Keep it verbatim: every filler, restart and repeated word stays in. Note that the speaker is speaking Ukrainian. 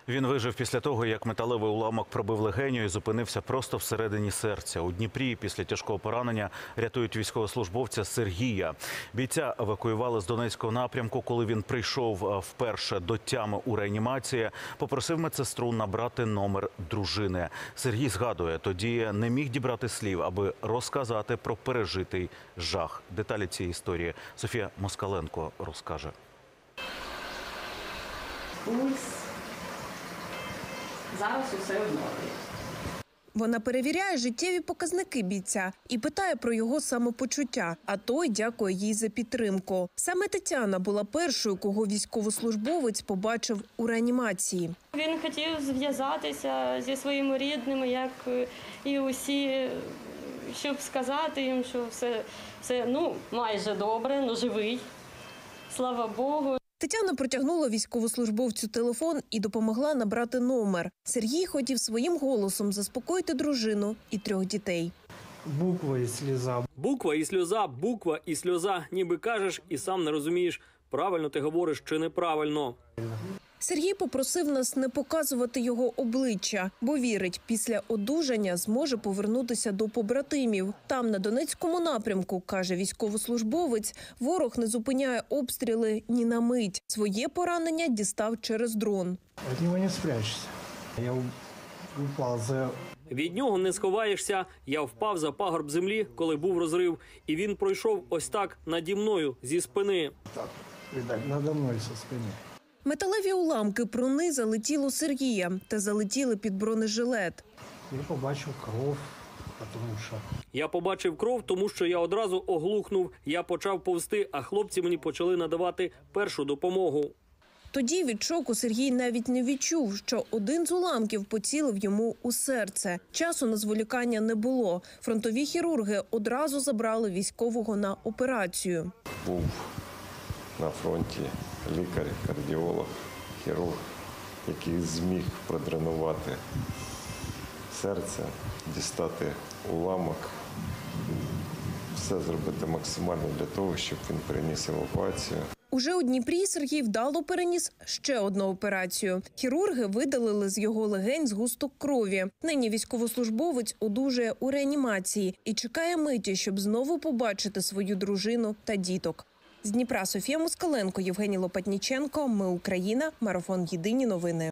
Він вижив після того, як металевий уламок пробив легеню і зупинився просто всередині серця. У Дніпрі після тяжкого поранення рятують військовослужбовця Сергія. Бійця евакуювали з Донецького напрямку, коли він прийшов вперше до тями у реанімації. Попросив медсестру набрати номер дружини. Сергій згадує, тоді не міг дібрати слів, аби розказати про пережитий жах. Деталі цієї історії Софія Москаленко розкаже. Пульс. Зараз усе в нормі. Вона перевіряє життєві показники бійця і питає про його самопочуття, а той дякує їй за підтримку. Саме Тетяна була першою, кого військовослужбовець побачив у реанімації. Він хотів зв'язатися зі своїми рідними, як і усі, щоб сказати їм, що все, все ну, майже добре, ну живий, слава Богу. Тетяна протягнула військовослужбовцю телефон і допомогла набрати номер. Сергій хотів своїм голосом заспокоїти дружину і трьох дітей. Буква і сльоза. Буква і сльоза, буква і сльоза. Ніби кажеш і сам не розумієш, правильно ти говориш чи неправильно. Сергій попросив нас не показувати його обличчя, бо вірить, після одужання зможе повернутися до побратимів. Там, на Донецькому напрямку, каже військовослужбовець, ворог не зупиняє обстріли ні на мить. Своє поранення дістав через дрон. Від нього не спрячешся. Я упав за... Від нього не сховаєшся. Я впав за пагорб землі, коли був розрив. І він пройшов ось так наді мною, зі спини. Так, видать, надо мною зі спини. Металеві уламки пронизали тіло Сергія та залетіли під бронежилет. Я побачив кров, тому що... Я побачив кров, тому що я одразу оглухнув. Я почав повзти, а хлопці мені почали надавати першу допомогу. Тоді від шоку Сергій навіть не відчув, що один з уламків поцілив йому у серце. Часу на зволікання не було. Фронтові хірурги одразу забрали військового на операцію. Був на фронті лікар, кардіолог, хірург, який зміг продренувати серце, дістати уламок, все зробити максимально для того, щоб він переніс евакуацію. Уже у Дніпрі Сергій вдало переніс ще одну операцію. Хірурги видалили з його легень згусток крові. Нині військовослужбовець одужує у реанімації і чекає миті, щоб знову побачити свою дружину та діток. З Дніпра Софія Москаленко, Євгеній Лопатніченко. Ми Україна. Марафон. Єдині новини.